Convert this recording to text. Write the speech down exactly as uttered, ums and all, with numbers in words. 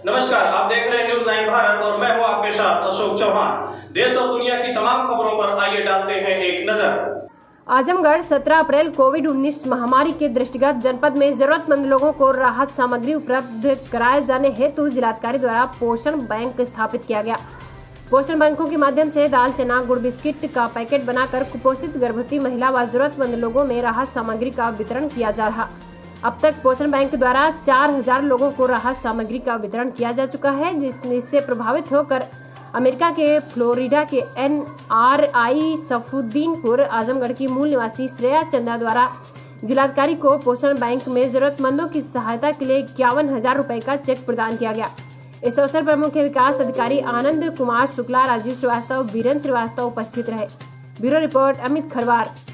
नमस्कार, आप देख रहे हैं न्यूज नाइन भारत और मैं हूं आपके साथ अशोक चौहान। देश और दुनिया की तमाम खबरों पर आइए डालते हैं एक नजर। आजमगढ़ सत्रह अप्रैल कोविड उन्नीस महामारी के दृष्टिगत जनपद में जरूरतमंद लोगों को राहत सामग्री उपलब्ध कराए जाने हेतु जिलाधिकारी द्वारा पोषण बैंक स्थापित किया गया। पोषण बैंकों के माध्यम से दाल, चना, गुड़, बिस्किट का पैकेट बनाकर कुपोषित गर्भवती महिला व जरूरतमंद लोगों में राहत सामग्री का वितरण किया जा रहा। अब तक पोषण बैंक द्वारा चार हजार लोगों को राहत सामग्री का वितरण किया जा चुका है, जिसमें इससे प्रभावित होकर अमेरिका के फ्लोरिडा के N R I Safuddinpur Azamgarh की मूल निवासी श्रेया चंदा द्वारा जिलाधिकारी को पोषण बैंक में जरूरतमंदों की सहायता के लिए इक्यावन हजार रूपए का चेक प्रदान किया गया। इस अवसर पर मुख्य विकास अधिकारी आनंद कुमार शुक्ला, राजीव श्रीवास्तव, वीरेंद्र श्रीवास्तव उपस्थित रहे। Bureau report Amit Kharwar.